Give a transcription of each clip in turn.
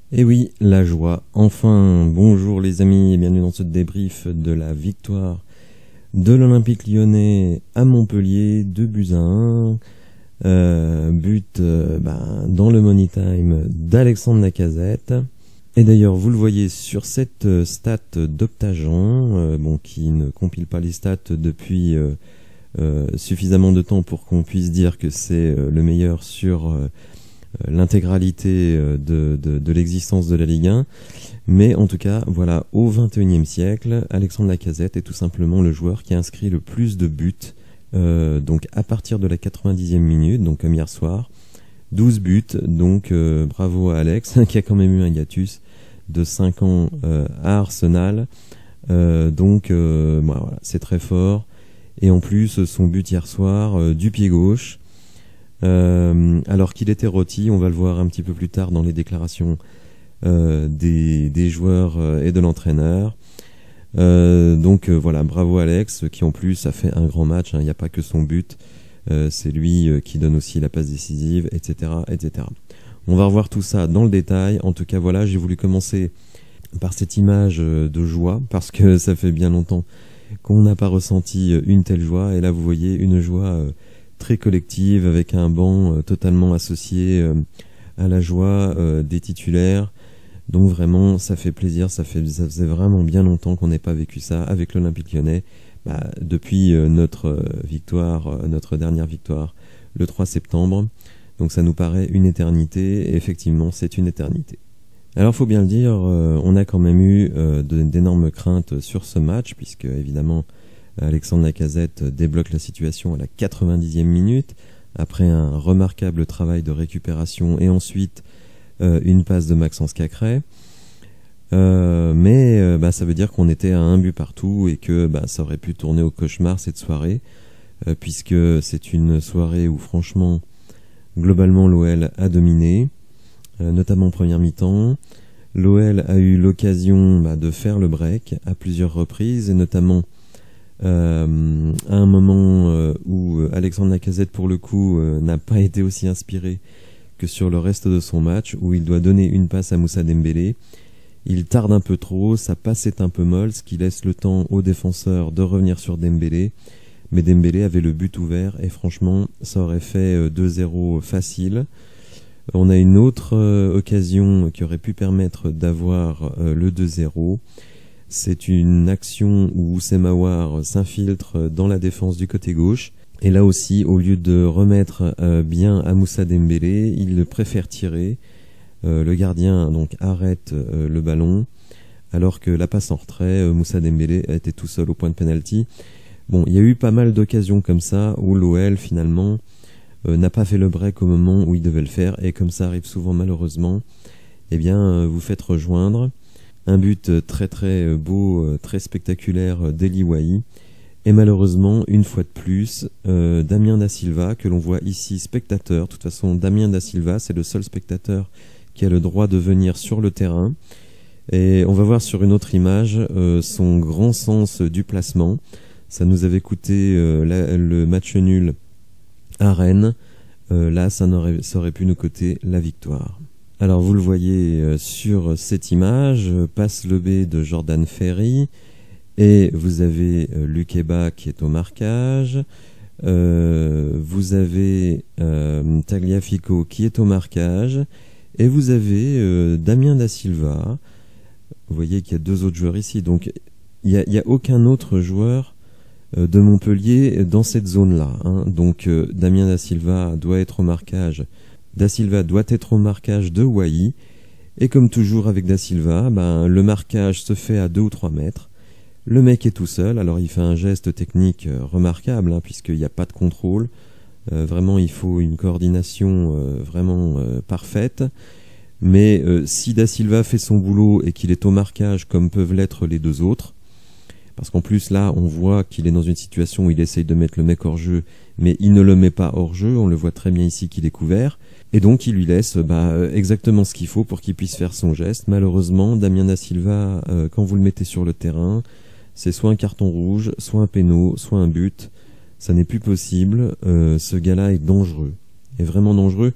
Et oui, la joie. Enfin, bonjour les amis et bienvenue dans ce débrief de la victoire de l'Olympique Lyonnais à Montpellier, 2-1. But dans le money time d'Alexandre Lacazette. Et d'ailleurs, vous le voyez sur cette stat d'Optagen, qui ne compile pas les stats depuis suffisamment de temps pour qu'on puisse dire que c'est le meilleur sur l'intégralité de l'existence de la Ligue 1. Mais en tout cas, voilà, au XXIe siècle, Alexandre Lacazette est tout simplement le joueur qui a inscrit le plus de buts. Donc à partir de la 90e minute, donc comme hier soir, 12 buts, donc bravo à Alex, qui a quand même eu un hiatus de 5 ans à Arsenal. Voilà, c'est très fort. Et en plus, son but hier soir, du pied gauche, alors qu'il était rôti, on va le voir un petit peu plus tard dans les déclarations des joueurs et de l'entraîneur. Voilà, bravo Alex, qui en plus a fait un grand match, il n'y a pas que son but, c'est lui qui donne aussi la passe décisive, etc., etc. On va revoir tout ça dans le détail. En tout cas, voilà, j'ai voulu commencer par cette image de joie, parce que ça fait bien longtemps qu'on n'a pas ressenti une telle joie, et là vous voyez une joie très collective, avec un banc totalement associé à la joie des titulaires. Donc vraiment, ça fait plaisir, ça faisait vraiment bien longtemps qu'on n'ait pas vécu ça avec l'Olympique Lyonnais, depuis notre dernière victoire, le 3 septembre. Donc ça nous paraît une éternité, et effectivement, c'est une éternité. Alors faut bien le dire, on a quand même eu d'énormes craintes sur ce match, puisque évidemment, Alexandre Lacazette débloque la situation à la 90e minute, après un remarquable travail de récupération, et ensuite une passe de Maxence Cacré. Mais ça veut dire qu'on était à un but partout, et que ça aurait pu tourner au cauchemar cette soirée, puisque c'est une soirée où franchement, globalement, l'OL a dominé, notamment en première mi-temps. L'OL a eu l'occasion de faire le break à plusieurs reprises, et notamment à un moment où Alexandre Lacazette, pour le coup, n'a pas été aussi inspiré que sur le reste de son match, où il doit donner une passe à Moussa Dembélé. Il tarde un peu trop, sa passe est un peu molle, ce qui laisse le temps aux défenseurs de revenir sur Dembélé. Mais Dembélé avait le but ouvert, et franchement, ça aurait fait 2-0 facile. On a une autre occasion qui aurait pu permettre d'avoir le 2-0. C'est une action où Houssem Aouar s'infiltre dans la défense du côté gauche. Et là aussi, au lieu de remettre bien à Moussa Dembélé, il préfère tirer. Le gardien donc arrête le ballon, alors que la passe en retrait, Moussa Dembélé était tout seul au point de pénalty. Bon, il y a eu pas mal d'occasions comme ça où l'OL finalement n'a pas fait le break au moment où il devait le faire, et comme ça arrive souvent malheureusement, vous faites rejoindre. Un but très très beau, très spectaculaire d'Eli Wahi. Et malheureusement, une fois de plus, Damien Da Silva, que l'on voit ici spectateur. De toute façon, Damien Da Silva, c'est le seul spectateur qui a le droit de venir sur le terrain. Et on va voir sur une autre image son grand sens du placement. Ça nous avait coûté le match nul à Rennes. Là, ça aurait pu nous coûter la victoire. Alors, vous le voyez sur cette image, passe lobé de Jordan Ferry. Et vous avez Lukeba qui est au marquage. Vous avez Tagliafico qui est au marquage. Et vous avez Damien Da Silva. Vous voyez qu'il y a deux autres joueurs ici. Donc, il n'y a aucun autre joueur de Montpellier dans cette zone-là. Donc, Damien Da Silva doit être au marquage. Da Silva doit être au marquage de Wahi. Et comme toujours avec Da Silva, le marquage se fait à 2 ou 3 mètres. Le mec est tout seul, alors il fait un geste technique remarquable, puisqu'il n'y a pas de contrôle. Vraiment, il faut une coordination vraiment parfaite. Mais si Da Silva fait son boulot et qu'il est au marquage comme peuvent l'être les deux autres, parce qu'en plus là, on voit qu'il est dans une situation où il essaye de mettre le mec hors jeu, mais il ne le met pas hors jeu. On le voit très bien ici qu'il est couvert. Et donc il lui laisse exactement ce qu'il faut pour qu'il puisse faire son geste. Malheureusement, Damien Da Silva, quand vous le mettez sur le terrain, c'est soit un carton rouge, soit un péno, soit un but. Ça n'est plus possible. Ce gars-là est dangereux, est vraiment dangereux.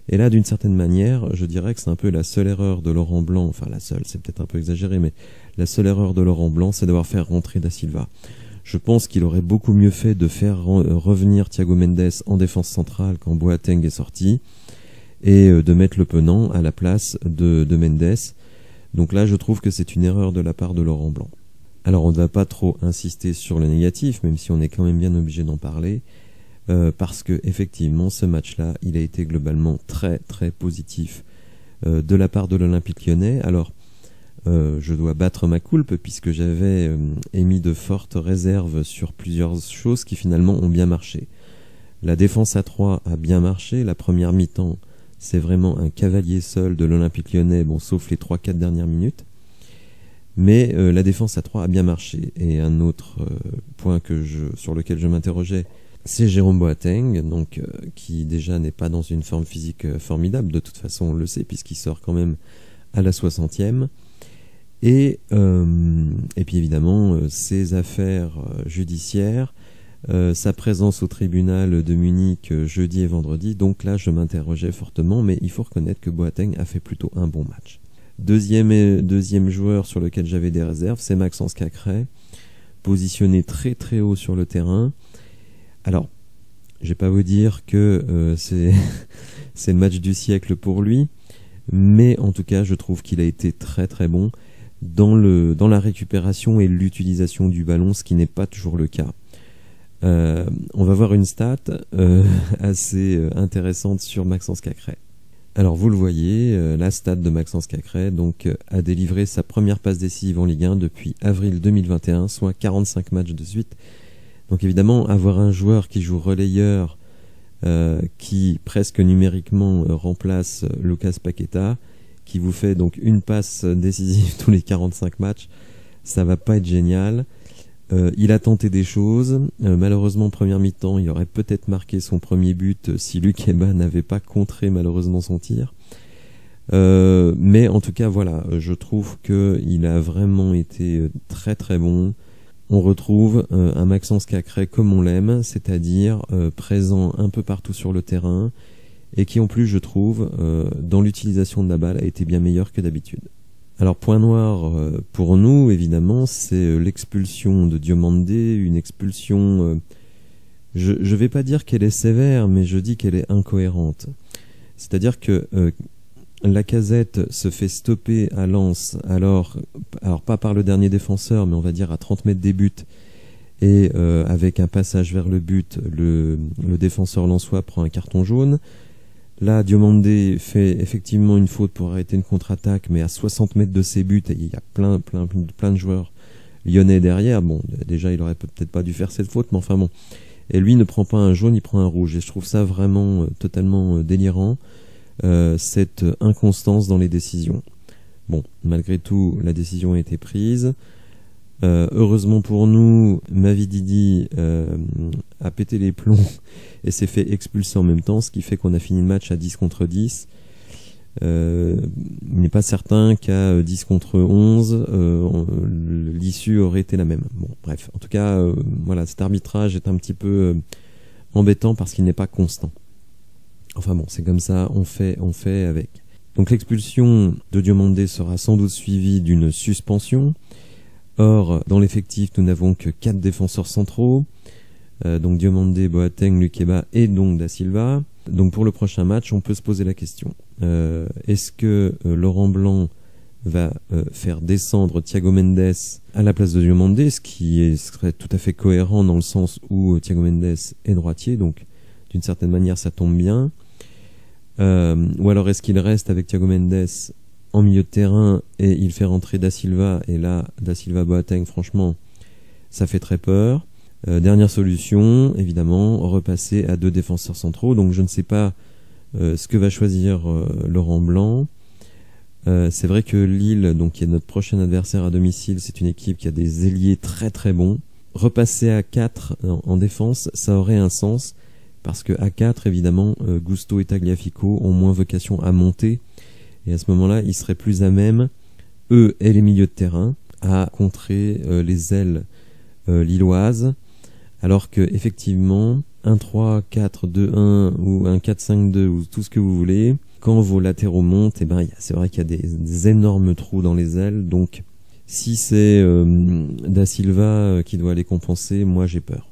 Et là, d'une certaine manière, je dirais que c'est un peu la seule erreur de Laurent Blanc, enfin la seule, c'est peut-être un peu exagéré, mais la seule erreur de Laurent Blanc, c'est d'avoir fait rentrer Da Silva. Je pense qu'il aurait beaucoup mieux fait de faire revenir Thiago Mendes en défense centrale quand Boateng est sorti, et de mettre Le Penant à la place de Mendes. Donc là, je trouve que c'est une erreur de la part de Laurent Blanc. Alors, on ne va pas trop insister sur le négatif, même si on est quand même bien obligé d'en parler, parce que effectivement, ce match-là, il a été globalement très très positif de la part de l'Olympique Lyonnais. Alors, je dois battre ma coulpe puisque j'avais émis de fortes réserves sur plusieurs choses qui finalement ont bien marché. La défense à 3 a bien marché. La première mi-temps, c'est vraiment un cavalier seul de l'Olympique Lyonnais, bon, sauf les 3-4 dernières minutes. Mais la défense à 3 a bien marché. Et un autre point sur lequel je m'interrogeais, c'est Jérôme Boateng, donc, qui déjà n'est pas dans une forme physique formidable. De toute façon, on le sait, puisqu'il sort quand même à la 60e. Et puis évidemment, ses affaires judiciaires, sa présence au tribunal de Munich jeudi et vendredi. Donc là, je m'interrogeais fortement, mais il faut reconnaître que Boateng a fait plutôt un bon match. Deuxième joueur sur lequel j'avais des réserves, c'est Maxence Cacré, positionné très très haut sur le terrain. Alors, je vais pas vous dire que c'est le match du siècle pour lui, mais en tout cas, je trouve qu'il a été très très bon dans la récupération et l'utilisation du ballon, ce qui n'est pas toujours le cas. On va voir une stat assez intéressante sur Maxence Cacré. Alors vous le voyez, la stat de Maxence Cacré donc, a délivré sa première passe décisive en Ligue 1 depuis avril 2021, soit 45 matchs de suite. Donc évidemment, avoir un joueur qui joue relayeur, qui presque numériquement remplace Lucas Paqueta, qui vous fait donc une passe décisive tous les 45 matchs, ça va pas être génial. Il a tenté des choses. Malheureusement, première mi-temps, il aurait peut-être marqué son premier but si Luc Eba n'avait pas contré malheureusement son tir. Mais en tout cas, voilà, je trouve qu'il a vraiment été très très bon. On retrouve un Maxence Cacré comme on l'aime, c'est-à-dire présent un peu partout sur le terrain et qui en plus, je trouve, dans l'utilisation de la balle, a été bien meilleur que d'habitude. Alors point noir pour nous évidemment, c'est l'expulsion de Diomandé, une expulsion, je vais pas dire qu'elle est sévère, mais je dis qu'elle est incohérente. C'est-à-dire que Lacazette se fait stopper à Lens, alors pas par le dernier défenseur, mais on va dire à 30 mètres des buts, et avec un passage vers le but, le défenseur lensois prend un carton jaune. Là, Diomandé fait effectivement une faute pour arrêter une contre-attaque, mais à 60 mètres de ses buts, et il y a plein de joueurs lyonnais derrière. Bon, déjà, il aurait peut-être pas dû faire cette faute, mais enfin bon. Et lui ne prend pas un jaune, il prend un rouge. Et je trouve ça vraiment totalement délirant, cette inconstance dans les décisions. Bon, malgré tout, la décision a été prise. Heureusement pour nous, Mavididi a pété les plombs et s'est fait expulser en même temps, ce qui fait qu'on a fini le match à 10 contre 10. Il n'est pas certain qu'à 10 contre 11, l'issue aurait été la même. Bon, bref, en tout cas, voilà, cet arbitrage est un petit peu embêtant parce qu'il n'est pas constant. Enfin bon, c'est comme ça, on fait avec. Donc l'expulsion de Diomandé sera sans doute suivie d'une suspension. Or, dans l'effectif, nous n'avons que 4 défenseurs centraux, donc Diomandé, Boateng, Luc Eba et donc Da Silva. Donc pour le prochain match, on peut se poser la question. Est-ce que Laurent Blanc va faire descendre Thiago Mendes à la place de Diomandé, ce qui serait tout à fait cohérent dans le sens où Thiago Mendes est droitier, donc d'une certaine manière ça tombe bien. Ou alors est-ce qu'il reste avec Thiago Mendes en milieu de terrain et il fait rentrer Da Silva, et là Da Silva Boateng, franchement ça fait très peur. Dernière solution, évidemment, repasser à 2 défenseurs centraux. Donc je ne sais pas ce que va choisir Laurent Blanc. C'est vrai que Lille, donc qui est notre prochain adversaire à domicile, c'est une équipe qui a des ailiers très très bons. Repasser à 4 en défense, ça aurait un sens, parce que à 4, évidemment, Gusto et Tagliafico ont moins vocation à monter. Et à ce moment-là, ils seraient plus à même, eux et les milieux de terrain, à contrer les ailes lilloises. Alors que effectivement, 1-3, 4, 2-1 ou un 4-5-2 ou tout ce que vous voulez, quand vos latéraux montent, c'est vrai qu'il y a des énormes trous dans les ailes. Donc si c'est Da Silva qui doit les compenser, moi j'ai peur.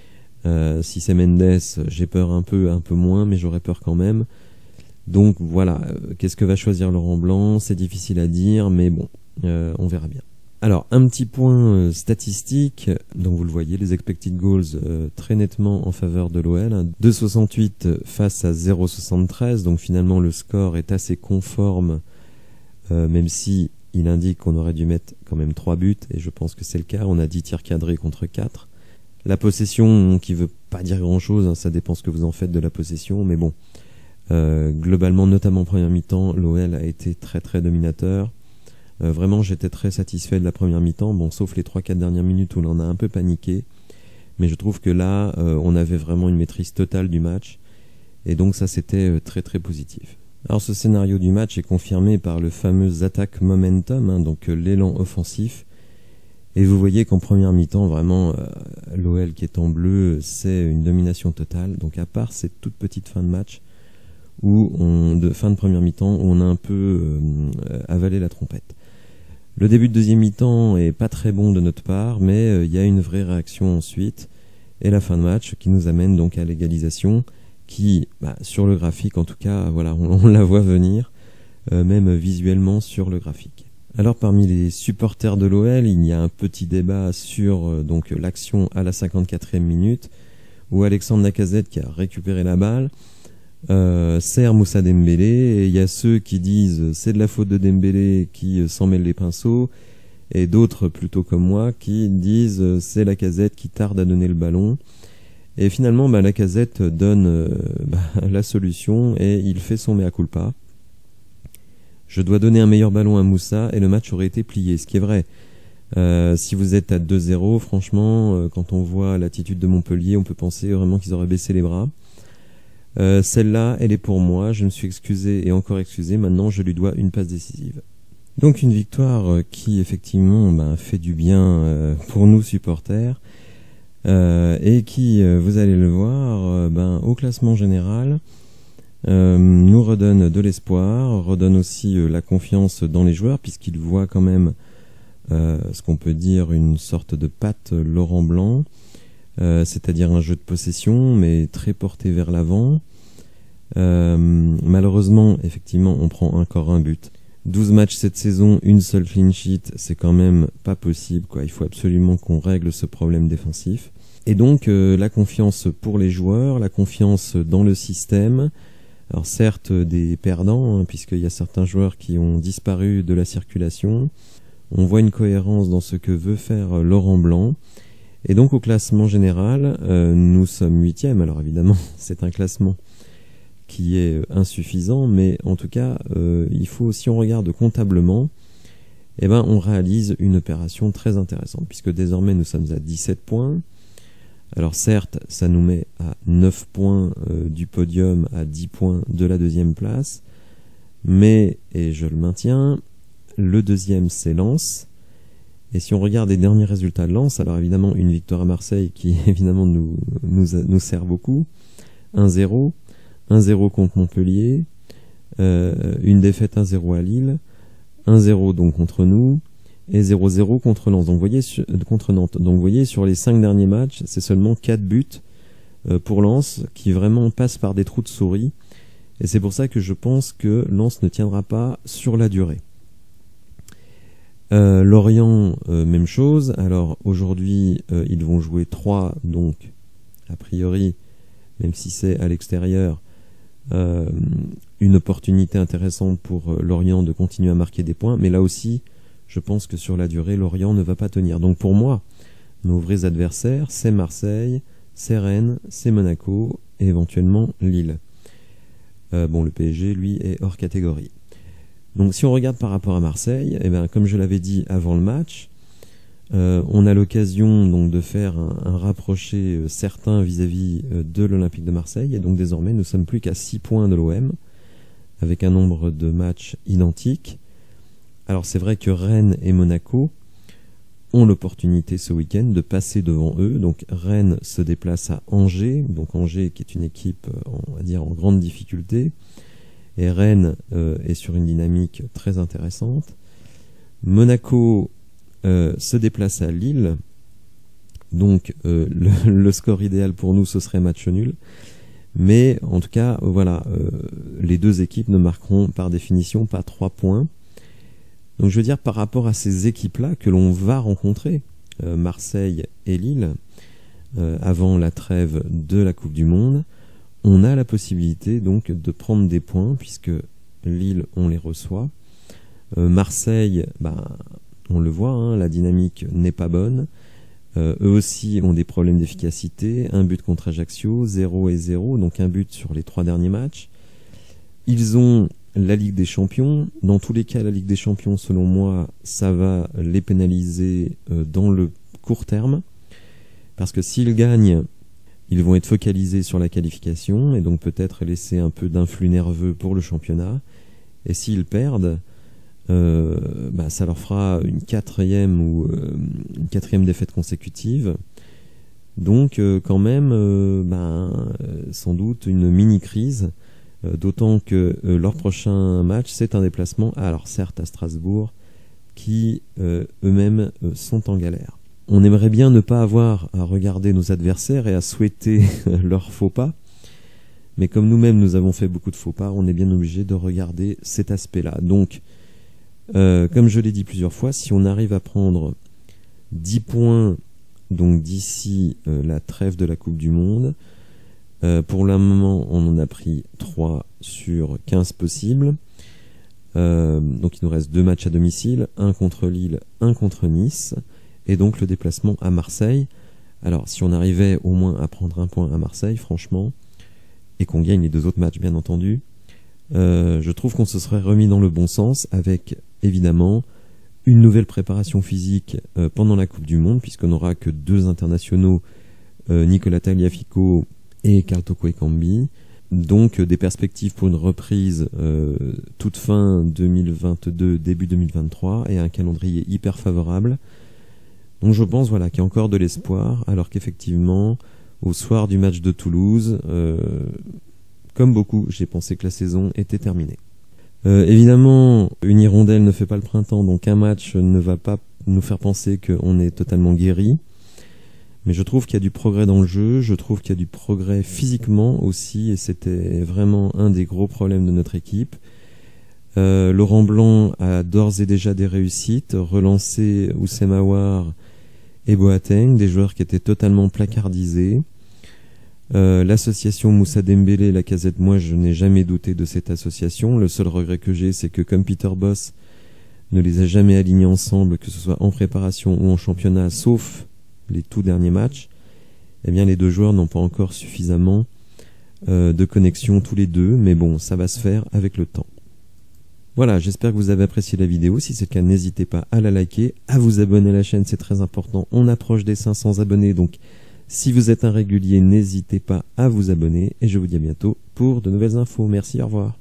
Si c'est Mendes, j'ai peur un peu moins, mais j'aurais peur quand même. Donc voilà, qu'est-ce que va choisir Laurent Blanc? C'est difficile à dire, mais bon, on verra bien. Alors, un petit point statistique, donc vous le voyez, les expected goals très nettement en faveur de l'OL, 2,68 face à 0,73, donc finalement le score est assez conforme, même si il indique qu'on aurait dû mettre quand même 3 buts, et je pense que c'est le cas. On a 10 tirs cadrés contre 4. La possession, qui veut pas dire grand-chose, hein, ça dépend ce que vous en faites de la possession, mais bon, globalement, notamment en première mi-temps, l'OL a été très très dominateur. Vraiment, j'étais très satisfait de la première mi-temps, bon, sauf les 3-4 dernières minutes où on en a un peu paniqué. Mais je trouve que là, on avait vraiment une maîtrise totale du match. Et donc ça, c'était très très positif. Alors ce scénario du match est confirmé par le fameux attack momentum, hein, donc l'élan offensif. Et vous voyez qu'en première mi-temps, vraiment, l'OL qui est en bleu, c'est une domination totale. Donc à part cette toute petite fin de match, fin de première mi-temps, où on a un peu avalé la trompette. Le début de deuxième mi-temps est pas très bon de notre part, mais il y a une vraie réaction ensuite. Et la fin de match qui nous amène donc à l'égalisation, qui, sur le graphique en tout cas, voilà, on la voit venir, même visuellement sur le graphique. Alors parmi les supporters de l'OL, il y a un petit débat sur donc l'action à la 54e minute, où Alexandre Lacazette, qui a récupéré la balle, sert Moussa Dembélé, et il y a ceux qui disent c'est de la faute de Dembélé qui s'en mêle les pinceaux, et d'autres plutôt comme moi qui disent c'est Lacazette qui tarde à donner le ballon. Et finalement Lacazette donne la solution et il fait son mea culpa. Je dois donner un meilleur ballon à Moussa et le match aurait été plié, ce qui est vrai. Si vous êtes à 2-0, franchement, quand on voit l'attitude de Montpellier, on peut penser vraiment qu'ils auraient baissé les bras. Celle-là, elle est pour moi, je me suis excusé et encore excusé, maintenant je lui dois une passe décisive. Donc une victoire qui effectivement fait du bien pour nous supporters, et qui, vous allez le voir, au classement général, nous redonne de l'espoir, redonne aussi la confiance dans les joueurs, puisqu'ils voient quand même ce qu'on peut dire une sorte de patte Laurent Blanc, c'est-à-dire un jeu de possession mais très porté vers l'avant. Malheureusement, effectivement, on prend encore un but. 12 matchs cette saison, une seule clean sheet, c'est quand même pas possible, quoi. Il faut absolument qu'on règle ce problème défensif. Et donc la confiance pour les joueurs, la confiance dans le système. Alors certes des perdants, hein, puisqu'il y a certains joueurs qui ont disparu de la circulation. On voit une cohérence dans ce que veut faire Laurent Blanc. Et donc au classement général, nous sommes 8e. Alors évidemment, c'est un classement qui est insuffisant, mais en tout cas, il faut, si on regarde comptablement, on réalise une opération très intéressante, puisque désormais nous sommes à 17 points. Alors certes, ça nous met à 9 points du podium, à 10 points de la deuxième place, mais, et je le maintiens, le deuxième c'est Lens. Et si on regarde les derniers résultats de Lens, alors évidemment une victoire à Marseille qui évidemment nous sert beaucoup, 1-0, 1-0 contre Montpellier, une défaite 1-0 à Lille, 1-0 donc contre nous, et 0-0 contre Lens. Donc vous voyez, contre Nantes. Donc vous voyez, sur les 5 derniers matchs, c'est seulement 4 buts pour Lens, qui vraiment passe par des trous de souris. Et c'est pour ça que je pense que Lens ne tiendra pas sur la durée. Lorient, même chose. Alors aujourd'hui, ils vont jouer 3, donc a priori, même si c'est à l'extérieur, une opportunité intéressante pour Lorient de continuer à marquer des points. Mais là aussi, je pense que sur la durée, Lorient ne va pas tenir. Donc pour moi, nos vrais adversaires, c'est Marseille, c'est Rennes, c'est Monaco et éventuellement Lille. Le PSG, lui, est hors catégorie. Donc si on regarde par rapport à Marseille, comme je l'avais dit avant le match, on a l'occasion donc de faire un rapproché certain vis-à-vis de l'Olympique de Marseille, et donc désormais nous sommes plus qu'à 6 points de l'OM, avec un nombre de matchs identiques. Alors c'est vrai que Rennes et Monaco ont l'opportunité ce week-end de passer devant eux. Donc Rennes se déplace à Angers, donc Angers qui est une équipe, on va dire, en grande difficulté. Et Rennes est sur une dynamique très intéressante. Monaco se déplace à Lille. Donc le score idéal pour nous, ce serait match nul. Mais en tout cas, voilà, les deux équipes ne marqueront par définition pas 3 points. Donc je veux dire, par rapport à ces équipes-là que l'on va rencontrer, Marseille et Lille, avant la trêve de la Coupe du Monde, on a la possibilité donc de prendre des points, puisque Lille, on les reçoit. Marseille, on le voit, hein, la dynamique n'est pas bonne. Eux aussi ont des problèmes d'efficacité. Un but contre Ajaccio, 0-0, donc un but sur les 3 derniers matchs. Ils ont la Ligue des Champions. Dans tous les cas, la Ligue des Champions, selon moi, ça va les pénaliser dans le court terme. Parce que s'ils gagnent, ils vont être focalisés sur la qualification et donc peut-être laisser un peu d'influx nerveux pour le championnat. Et s'ils perdent, ça leur fera une quatrième défaite consécutive. Donc quand même, sans doute une mini-crise. D'autant que leur prochain match, c'est un déplacement, alors certes à Strasbourg, qui eux-mêmes sont en galère. On aimerait bien ne pas avoir à regarder nos adversaires et à souhaiter leurs faux pas, mais comme nous-mêmes nous avons fait beaucoup de faux pas, on est bien obligé de regarder cet aspect-là. Donc, comme je l'ai dit plusieurs fois, si on arrive à prendre 10 points donc d'ici la trêve de la Coupe du Monde, pour le moment, on en a pris 3 sur 15 possibles. Donc il nous reste 2 matchs à domicile, un contre Lille, un contre Nice, et donc le déplacement à Marseille. Alors si on arrivait au moins à prendre un point à Marseille, franchement, et qu'on gagne les 2 autres matchs, bien entendu, je trouve qu'on se serait remis dans le bon sens, avec évidemment une nouvelle préparation physique pendant la Coupe du Monde, puisqu'on n'aura que 2 internationaux, Nicolas Tagliafico et Carl Toko Ekambi, donc des perspectives pour une reprise toute fin 2022, début 2023, et un calendrier hyper favorable. Donc je pense qu'il y a encore de l'espoir, alors qu'effectivement, au soir du match de Toulouse, comme beaucoup, j'ai pensé que la saison était terminée. Évidemment, une hirondelle ne fait pas le printemps, donc un match ne va pas nous faire penser qu'on est totalement guéri. Mais je trouve qu'il y a du progrès dans le jeu, je trouve qu'il y a du progrès physiquement aussi, et c'était vraiment un des gros problèmes de notre équipe. Laurent Blanc a d'ores et déjà des réussites, relancé Oussem Aouar et Boateng, des joueurs qui étaient totalement placardisés. L'association Moussa Dembélé et Lacazette, moi je n'ai jamais douté de cette association. Le seul regret que j'ai, c'est que comme Peter Bosz ne les a jamais alignés ensemble, que ce soit en préparation ou en championnat, sauf les tout derniers matchs, eh bien les 2 joueurs n'ont pas encore suffisamment de connexion tous les 2, mais bon, ça va se faire avec le temps. Voilà, j'espère que vous avez apprécié la vidéo. Si c'est le cas, n'hésitez pas à la liker, à vous abonner à la chaîne, c'est très important. On approche des 500 abonnés, donc si vous êtes un régulier, n'hésitez pas à vous abonner, et je vous dis à bientôt pour de nouvelles infos. Merci, au revoir.